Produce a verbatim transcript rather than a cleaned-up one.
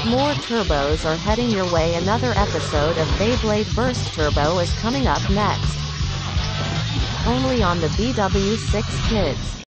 More turbos are heading your way. Another episode of Beyblade Burst Turbo is coming up next. Only on the B W six Kids.